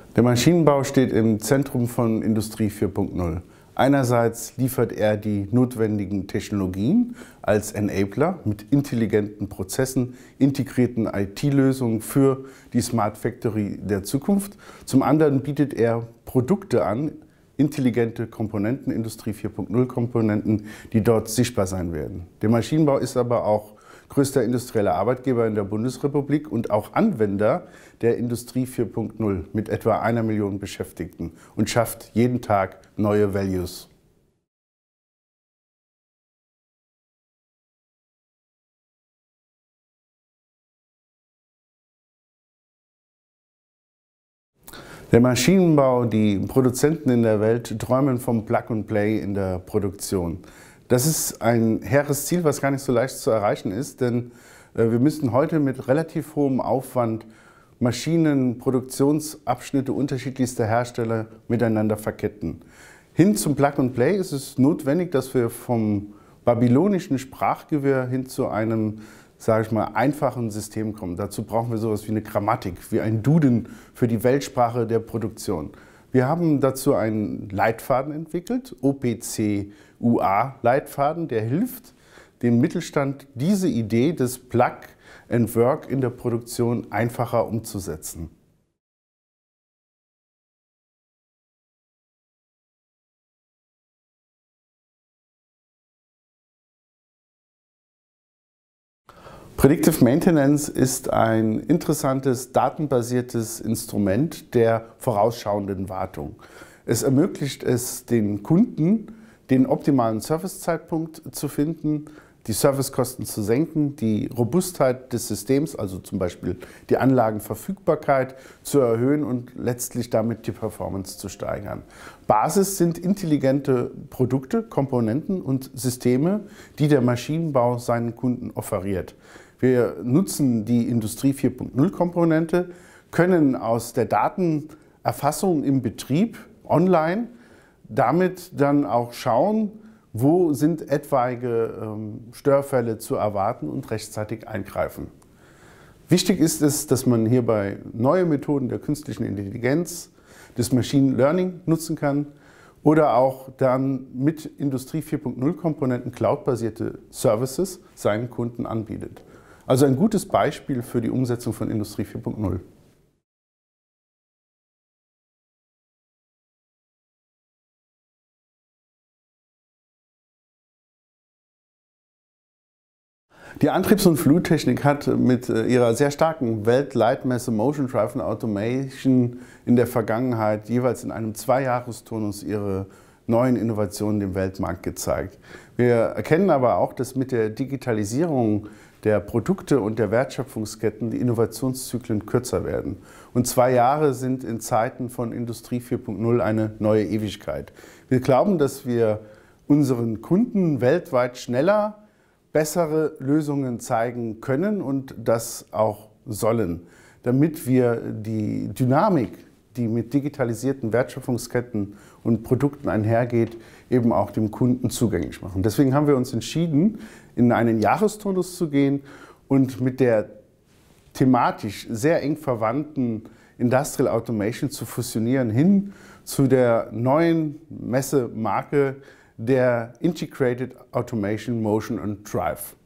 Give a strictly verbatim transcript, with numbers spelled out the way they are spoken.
Der Maschinenbau steht im Zentrum von Industrie vier Punkt null. Einerseits liefert er die notwendigen Technologien als Enabler mit intelligenten Prozessen, integrierten I T-Lösungen für die Smart Factory der Zukunft. Zum anderen bietet er Produkte an, intelligente Komponenten, Industrie vier Punkt null Komponenten, die dort sichtbar sein werden. Der Maschinenbau ist aber auch größter industrieller Arbeitgeber in der Bundesrepublik und auch Anwender der Industrie vier Punkt null mit etwa einer Million Beschäftigten und schafft jeden Tag neue Values. Der Maschinenbau, die Produzenten in der Welt träumen vom Plug and Play in der Produktion. Das ist ein hehres Ziel, was gar nicht so leicht zu erreichen ist, denn wir müssen heute mit relativ hohem Aufwand Maschinen, Produktionsabschnitte unterschiedlichster Hersteller miteinander verketten. Hin zum Plug and Play ist es notwendig, dass wir vom babylonischen Sprachgewirr hin zu einem, sage ich mal, einfachen System kommen. Dazu brauchen wir sowas wie eine Grammatik, wie ein Duden für die Weltsprache der Produktion. Wir haben dazu einen Leitfaden entwickelt, O P C U A-Leitfaden, der hilft, dem Mittelstand diese Idee des Plug and Work in der Produktion einfacher umzusetzen. Predictive Maintenance ist ein interessantes, datenbasiertes Instrument der vorausschauenden Wartung. Es ermöglicht es den Kunden, den optimalen Servicezeitpunkt zu finden, die Servicekosten zu senken, die Robustheit des Systems, also zum Beispiel die Anlagenverfügbarkeit, zu erhöhen und letztlich damit die Performance zu steigern. Basis sind intelligente Produkte, Komponenten und Systeme, die der Maschinenbau seinen Kunden offeriert. Wir nutzen die Industrie vier Punkt null Komponente, können aus der Datenerfassung im Betrieb online damit dann auch schauen, wo sind etwaige ähm, Störfälle zu erwarten und rechtzeitig eingreifen. Wichtig ist es, dass man hierbei neue Methoden der künstlichen Intelligenz, des Machine Learning nutzen kann oder auch dann mit Industrie vier Punkt null Komponenten cloudbasierte Services seinen Kunden anbietet. Also ein gutes Beispiel für die Umsetzung von Industrie vier Punkt null. Die Antriebs- und Fluttechnik hat mit ihrer sehr starken Weltleitmesse Motion Drive and Automation in der Vergangenheit jeweils in einem Zweijahresturnus ihre neuen Innovationen dem Weltmarkt gezeigt. Wir erkennen aber auch, dass mit der Digitalisierung der Produkte und der Wertschöpfungsketten die Innovationszyklen kürzer werden. Und zwei Jahre sind in Zeiten von Industrie vier Punkt null eine neue Ewigkeit. Wir glauben, dass wir unseren Kunden weltweit schneller bessere Lösungen zeigen können und das auch sollen, damit wir die Dynamik, die mit digitalisierten Wertschöpfungsketten und Produkten einhergeht, eben auch dem Kunden zugänglich machen. Deswegen haben wir uns entschieden, in einen Jahresturnus zu gehen und mit der thematisch sehr eng verwandten Industrial Automation zu fusionieren hin zu der neuen Messemarke der Integrated Automation, Motion and Drive.